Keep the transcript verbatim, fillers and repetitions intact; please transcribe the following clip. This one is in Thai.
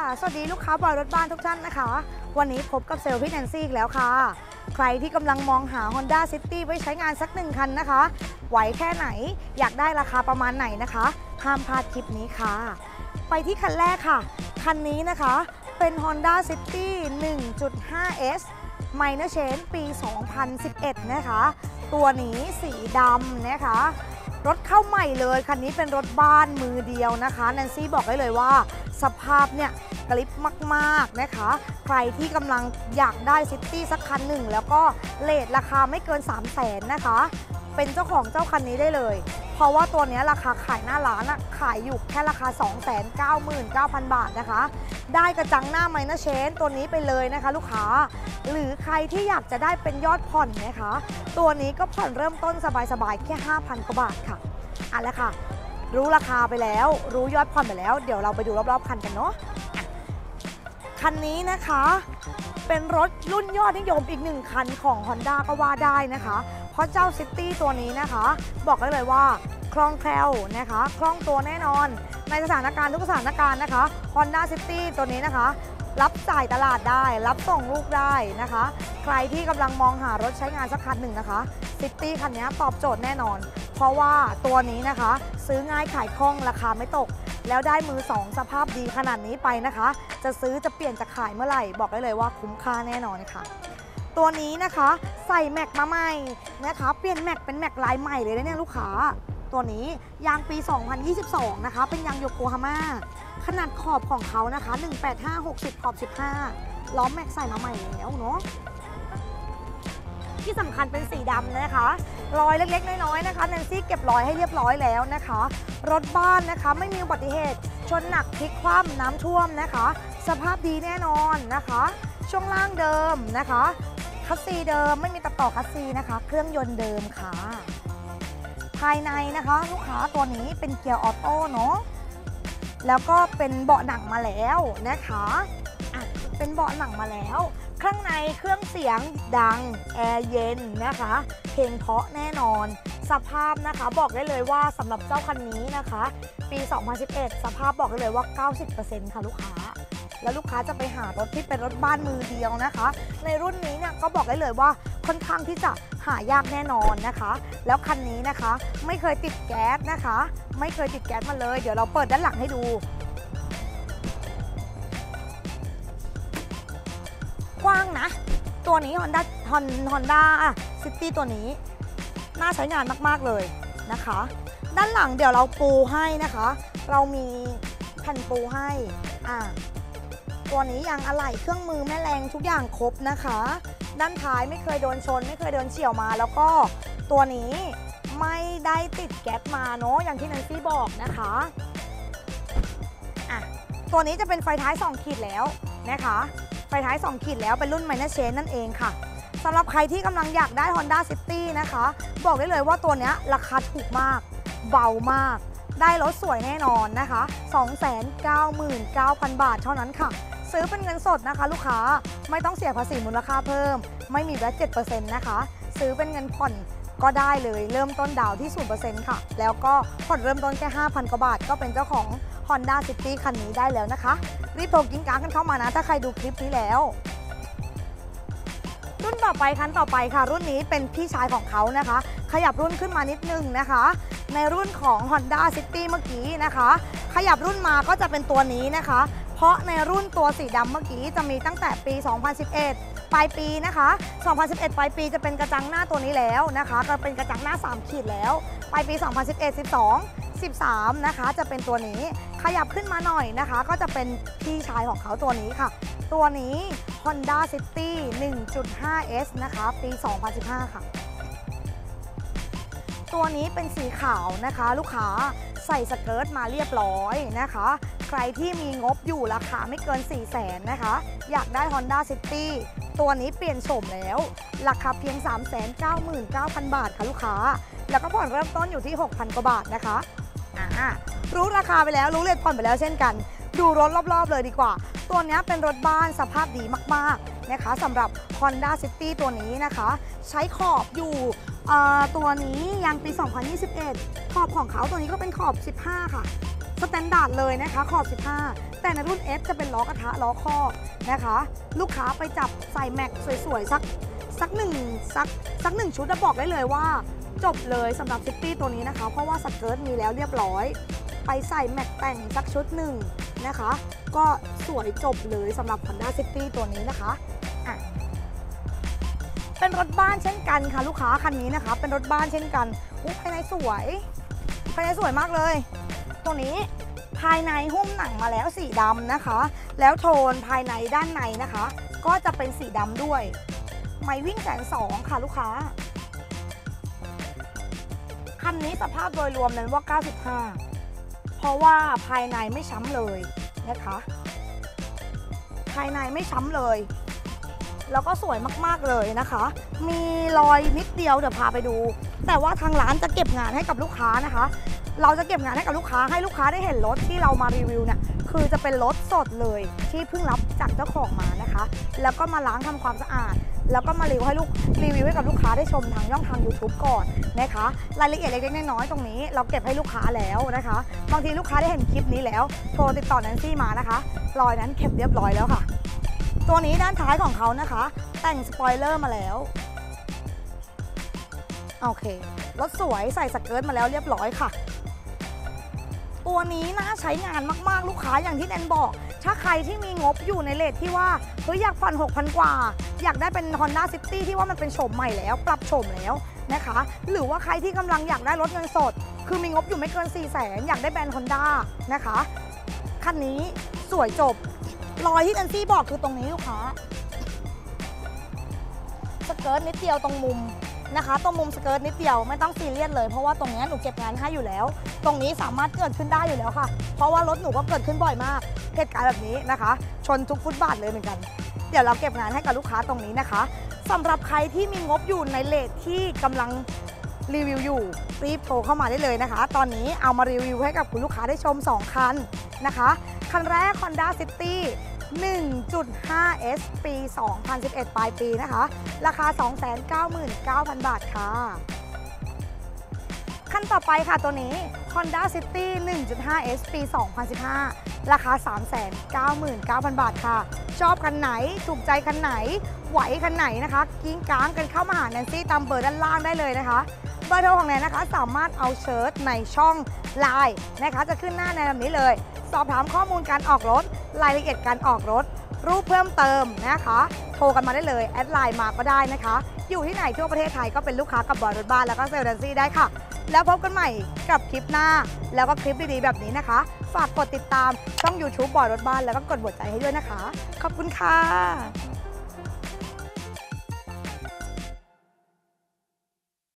สวัสดีลูกค้าบอยรถบ้านทุกท่านนะคะวันนี้พบกับเซลล์พี่แนนซี่อีกแล้วค่ะใครที่กำลังมองหา Honda City ไว้ใช้งานสักหนึ่งคันนะคะไหวแค่ไหนอยากได้ราคาประมาณไหนนะคะห้ามพลาดคลิปนี้ค่ะไปที่คันแรกค่ะคันนี้นะคะเป็น Honda City หนึ่งจุดห้า เอส Minor Change ปี สองพันสิบเอ็ด นะคะตัวนี้สีดำนะคะรถเข้าใหม่เลยคันนี้เป็นรถบ้านมือเดียวนะคะแนนซี่บอกได้เลยว่าสภาพเนี่ยกริปมากๆนะคะใครที่กำลังอยากได้ซิตี้สักคันหนึ่งแล้วก็เรทราคาไม่เกิน สามแสน นะคะเป็นเจ้าของเจ้าคันนี้ได้เลยเพราะว่าตัวนี้ราคาขายหน้าร้านอะขายอยู่แค่ราคา สองแสนเก้าหมื่นเก้าพัน บาทนะคะได้กระจังหน้าไมเนอร์เชนตัวนี้ไปเลยนะคะลูกค้าหรือใครที่อยากจะได้เป็นยอดผ่อนนะคะตัวนี้ก็ผ่อนเริ่มต้นสบายๆแค่ ห้าพัน กว่าบาทค่ะอ่ะแล้วค่ะรู้ราคาไปแล้วรู้ยอดผ่อนไปแล้วเดี๋ยวเราไปดูรอบๆคันกันเนาะคันนี้นะคะเป็นรถรุ่นยอดนิยมอีกหนึ่งคันของ Honda ก็ว่าได้นะคะเพราะเจ้า City ตัวนี้นะคะบอกได้เลยว่าคล่องแคล่วนะคะคล่องตัวแน่นอนในสถานการณ์ทุกสถานการณ์นะคะ Honda City ตัวนี้นะคะรับจ่ายตลาดได้รับส่งลูกได้นะคะใครที่กำลังมองหารถใช้งานสักคันหนึ่งนะคะ City คันนี้ตอบโจทย์แน่นอนเพราะว่าตัวนี้นะคะซื้อง่ายขายคล่องราคาไม่ตกแล้วได้มือสองสภาพดีขนาดนี้ไปนะคะจะซื้อจะเปลี่ยนจะขายเมื่อไหร่บอกได้เลยว่าคุ้มค่าแน่นอนค่ะตัวนี้นะคะใส่แม็กมาใหม่นะคะเปลี่ยนแม็กเป็นแม็กลายใหม่เลยนะเนี่ยลูกค้าตัวนี้ยางปี สองพันยี่สิบสอง นะคะเป็นยางโยโกฮาม่าขนาดขอบของเขานะคะหนึ่งแปดห้า หกสิบขอบสิบห้าล้อแม็กใส่มาใหม่แล้วเนาะที่สำคัญเป็นสีดำนะคะรอยเล็กๆน้อยๆนะคะแนนซี่เก็บรอยให้เรียบร้อยแล้วนะคะรถบ้านนะคะไม่มีอุบัติเหตุชนหนักพลิกคว่ำน้ำท่วมนะคะสภาพดีแน่นอนนะคะช่วงล่างเดิมนะคะคัสซีเดิมไม่มีตัดต่อคัสซีนะคะเครื่องยนต์เดิมค่ะภายในนะคะลูกค้าตัวนี้เป็นเกียร์ออโต้เนาะแล้วก็เป็นเบาะหนังมาแล้วนะคะอ่ะเป็นเบาะหนังมาแล้วข้างในเครื่องเสียงดังแอร์เย็นนะคะเพลงเพราะแน่นอนสภาพนะคะบอกได้เลยว่าสำหรับเจ้าคันนี้นะคะปี สองพันสิบเอ็ด สภาพบอกได้เลยว่า เก้าสิบเปอร์เซ็นต์ ค่ะลูกค้าแล้วลูกค้าจะไปหารถที่เป็นรถบ้านมือเดียวนะคะในรุ่นนี้เนี่ยก็บอกได้เลยว่าค่อนข้างที่จะหายากแน่นอนนะคะแล้วคันนี้นะคะไม่เคยติดแก๊สนะคะไม่เคยติดแก๊สมาเลยเดี๋ยวเราเปิดด้านหลังให้ดูกว้างนะตัวนี้ Honda Honda City ตัวนี้น่าใช้งานมากๆเลยนะคะด้านหลังเดี๋ยวเราปูให้นะคะเรามีแผ่นปูให้อ่าตัวนี้ยางอะไหล่เครื่องมือแม่แรงทุกอย่างครบนะคะด้านท้ายไม่เคยโดนชนไม่เคยโดนเฉี่ยวมาแล้วก็ตัวนี้ไม่ได้ติดแก๊สมาเนาะอย่างที่แนนซี่บอกนะคะอ่ะตัวนี้จะเป็นไฟท้ายสองขีดแล้วนะคะไฟท้ายสองขีดแล้วเป็นรุ่น Minor Change นั่นเองค่ะสำหรับใครที่กำลังอยากได้ Honda City นะคะบอกได้เลยว่าตัวนี้ราคาถูกมากเบามากได้รถสวยแน่นอนนะคะ สองแสนเก้าหมื่นเก้าพัน บาทเท่านั้นค่ะซื้อเป็นเงินสดนะคะลูกค้าไม่ต้องเสียภาษีมูลค่าเพิ่มไม่มีแวต เจ็ดเปอร์เซ็นต์ นะคะซื้อเป็นเงินผ่อนก็ได้เลยเริ่มต้นดาวที่ ศูนย์ เปอร์เซ็นต์ ค่ะแล้วก็ผ่อนเริ่มต้นแค่ ห้าพัน กว่าบาทก็เป็นเจ้าของ Honda City คันนี้ได้แล้วนะคะรีบโทรกิ้งก้างกันเข้ามานะถ้าใครดูคลิปนี้แล้วรุ่นต่อไปคันต่อไปค่ะรุ่นนี้เป็นพี่ชายของเขานะคะขยับรุ่นขึ้นมานิดนึงนะคะในรุ่นของ Honda City เมื่อกี้นะคะขยับรุ่นมาก็จะเป็นตัวนี้นะคะเพราะในรุ่นตัวสีดำเมื่อกี้จะมีตั้งแต่ปี สองพันสิบเอ็ด ปลายปีนะคะ สองพันสิบเอ็ด ปลายปีจะเป็นกระจังหน้าตัวนี้แล้วนะคะก็เป็นกระจังหน้าสามขีดแล้วปลายปี สองพันสิบเอ็ด สิบสอง สิบสามนะคะจะเป็นตัวนี้ขยับขึ้นมาหน่อยนะคะก็จะเป็นพี่ชายของเขาตัวนี้ค่ะตัวนี้ Honda City หนึ่งจุดห้า เอส นะคะปี สองพันสิบห้า ค่ะตัวนี้เป็นสีขาวนะคะลูกค้าใส่สเกิร์ตมาเรียบร้อยนะคะใครที่มีงบอยู่ราคาไม่เกิน สี่แสน นะคะอยากได้ Honda City ตัวนี้เปลี่ยนโฉมแล้วราคาเพียง สามแสนเก้าหมื่นเก้าพัน บาทค่ะลูกค้าแล้วก็ผ่อนเริ่มต้นอยู่ที่ หกพัน กว่าบาทนะคะอ่ารู้ราคาไปแล้วรู้เลทผ่อนไปแล้วเช่นกันดูรถรอบๆเลยดีกว่าตัวนี้เป็นรถบ้านสภาพดีมากๆนะคะสำหรับ Honda City ตัวนี้นะคะใช้ขอบอยู่ตัวนี้ยางปี สองพันยี่สิบเอ็ด ขอบของเขาตัวนี้ก็เป็นขอบ สิบห้า ค่ะสแตนดาร์ดเลยนะคะขอบสิบห้าแต่ในรุ่น S จะเป็นล้อกระทะล้อคอกนะคะลูกค้าไปจับใส่แม็กสวยๆสักสักหนึ่งสักสักหนึ่งชุดจะบอกได้เลยว่าจบเลยสำหรับซิตี้ตัวนี้นะคะเพราะว่าสเกิร์ตมีแล้วเรียบร้อยไปใส่แม็กแต่งสักชุดหนึ่งนะคะก็สวยจบเลยสำหรับ Honda City ตัวนี้นะคะอ่ะเป็นรถบ้านเช่นกันค่ะลูกค้าคันนี้นะคะเป็นรถบ้านเช่นกันอุ๊ยภายในสวยภายในสวยมากเลยตัวนี้ภายในหุ้มหนังมาแล้วสีดำนะคะแล้วโทนภายในด้านในนะคะก็จะเป็นสีดำด้วยไม่วิ่งแสนสองค่ะลูกค้าคันนี้สภาพโดยรวมนั้นว่าเก้าสิบห้าเพราะว่าภายในไม่ช้ำเลยนะคะภายในไม่ช้ำเลยแล้วก็สวยมากๆเลยนะคะมีรอยนิดเดียวเดี๋ยวพาไปดูแต่ว่าทางร้านจะเก็บงานให้กับลูกค้านะคะเราจะเก็บงานให้กับลูกค้าให้ลูกค้าได้เห็นรถที่เรามารีวิวเนี่ยคือจะเป็นรถสดเลยที่เพิ่งรับจากเจ้าของมานะคะแล้วก็มาล้างทำความสะอาดแล้วก็มารีวิวให้ลูกรีวิวให้กับลูกค้าได้ชมทางย่องทาง ยูทูบ ก่อนนะคะรายละเอียดเล็กๆน้อยๆตรงนี้เราเก็บให้ลูกค้าแล้วนะคะบางทีลูกค้าได้เห็นคลิปนี้แล้วโทรติดต่อแนนซี่มานะคะรอยนั้นเก็บเรียบร้อยแล้วค่ะตัวนี้ด้านท้ายของเขานะคะแต่งสปอยเลอร์มาแล้วโอเครถสวยใส่สเกิร์ตมาแล้วเรียบร้อยค่ะตัวนี้น่าใช้งานมากๆลูกค้าอย่างที่แนนบอกถ้าใครที่มีงบอยู่ในเรทที่ว่าเฮ้ยอยากผ่อน หกพัน กว่าอยากได้เป็น Honda City ที่ว่ามันเป็นโฉมใหม่แล้วปรับโฉมแล้วนะคะหรือว่าใครที่กำลังอยากได้รถเงินสดคือมีงบอยู่ไม่เกิน สี่แสน อยากได้แบรนด์ Honda นะคะคันนี้สวยจบรอยที่แนนซี่บอกคือตรงนี้ลูกค้าสเกิร์ตนิดเดียวตรงมุมนะคะตรงมุมสเกิร์ตนิดเดียวไม่ต้องซีเรียสเลยเพราะว่าตรงนี้หนูเก็บงานให้อยู่แล้วตรงนี้สามารถเกิดขึ้นได้อยู่แล้วค่ะเพราะว่ารถหนูก็เกิดขึ้นบ่อยมากเหตุการณ์แบบนี้นะคะชนทุกฟุตบาทเลยเหมือนกันเดี๋ยวเราเก็บงานให้กับลูกค้าตรงนี้นะคะสำหรับใครที่มีงบอยู่ในเรทที่กำลังรีวิวอยู่รีบโทรเข้ามาได้เลยนะคะตอนนี้เอามารีวิวให้กับคุณลูกค้าได้ชมสองคันนะคะคันแรก Honda Cityหนึ่งจุดห้า เอส ปี สองพันสิบเอ็ด ปลายปีนะคะราคา สองแสนเก้าหมื่นเก้าพัน บาทค่ะขั้นต่อไปค่ะตัวนี้ Honda City หนึ่งจุดห้า เอส ปี สองพันสิบห้า ราคา สามแสนเก้าหมื่นเก้าพัน บาทค่ะชอบคันไหนถูกใจคันไหนไหวคันไหนนะคะกิ้งก้างกันเข้ามาหาแนนซี่ตามเบอร์ด้านล่างได้เลยนะคะเบอร์โทรของแนนนะคะสามารถเอาเชิญในช่องไลน์นะคะจะขึ้นหน้าในแบบนี้เลยสอบถามข้อมูลการออกรถรายละเอียดการออกรถรูปเพิ่มเติมนะคะโทรกันมาได้เลยแอดไลน์มาก็ได้นะคะอยู่ที่ไหนทั่วประเทศไทยก็เป็นลูกค้ากับบอยรถบ้านแล้วก็เซลล์แนนซี่ได้ค่ะแล้วพบกันใหม่กับคลิปหน้าแล้วก็คลิปดีๆแบบนี้นะคะฝากกดติดตามช่อง ยูทูบ บอยรถบ้านแล้วก็กดหัวใจให้ด้วยนะคะขอบคุณค่ะ